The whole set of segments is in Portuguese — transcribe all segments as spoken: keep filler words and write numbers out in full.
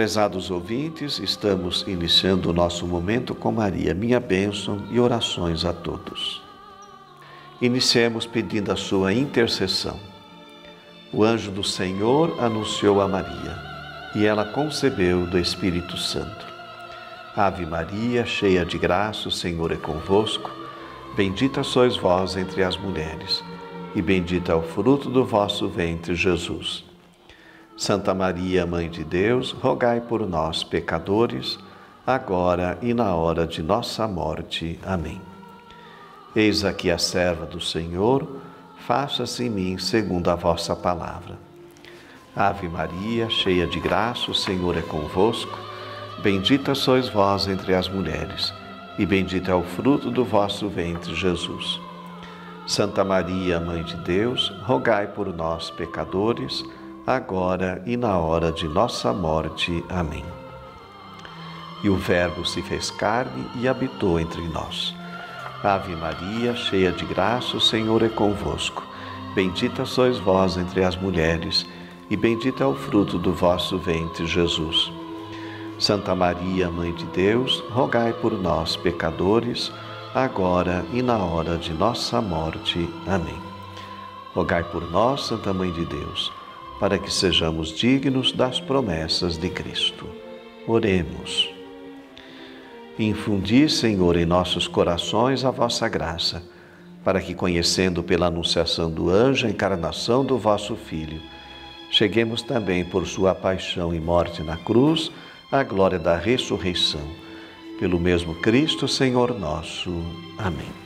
Prezados ouvintes, estamos iniciando o nosso Momento com Maria, minha bênção e orações a todos. Iniciemos pedindo a sua intercessão. O anjo do Senhor anunciou a Maria, e ela concebeu do Espírito Santo. Ave Maria, cheia de graça, o Senhor é convosco. Bendita sois vós entre as mulheres, e bendito é o fruto do vosso ventre, Jesus. Santa Maria, Mãe de Deus, rogai por nós, pecadores, agora e na hora de nossa morte. Amém. Eis aqui a serva do Senhor, faça-se em mim segundo a vossa palavra. Ave Maria, cheia de graça, o Senhor é convosco. Bendita sois vós entre as mulheres, e bendito é o fruto do vosso ventre, Jesus. Santa Maria, Mãe de Deus, rogai por nós, pecadores, agora e na hora de nossa morte. Amém. E o Verbo se fez carne e habitou entre nós. Ave Maria, cheia de graça, o Senhor é convosco. Bendita sois vós entre as mulheres, e bendito é o fruto do vosso ventre, Jesus. Santa Maria, Mãe de Deus, rogai por nós, pecadores, agora e na hora de nossa morte. Amém. Rogai por nós, Santa Mãe de Deus, para que sejamos dignos das promessas de Cristo. Oremos. Infundi, Senhor, em nossos corações a vossa graça, para que, conhecendo pela anunciação do anjo a encarnação do vosso Filho, cheguemos também por sua paixão e morte na cruz à glória da ressurreição. Pelo mesmo Cristo, Senhor nosso. Amém.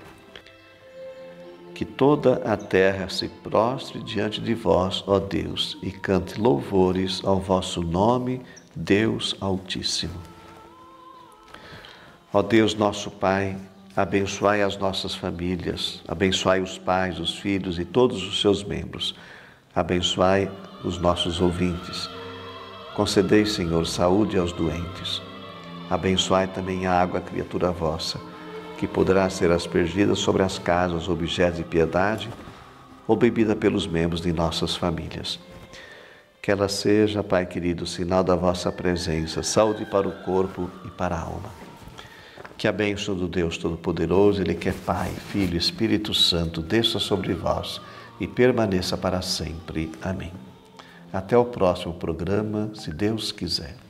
Que toda a terra se prostre diante de vós, ó Deus, e cante louvores ao vosso nome, Deus Altíssimo. Ó Deus, nosso Pai, abençoai as nossas famílias, abençoai os pais, os filhos e todos os seus membros. Abençoai os nossos ouvintes. Concedei, Senhor, saúde aos doentes. Abençoai também a água, criatura vossa, que poderá ser aspergida sobre as casas, objetos de piedade, ou bebida pelos membros de nossas famílias. Que ela seja, Pai querido, sinal da vossa presença, saúde para o corpo e para a alma. Que a bênção do Deus Todo-Poderoso, Ele que é Pai, Filho e Espírito Santo, desça sobre vós e permaneça para sempre. Amém. Até o próximo programa, se Deus quiser.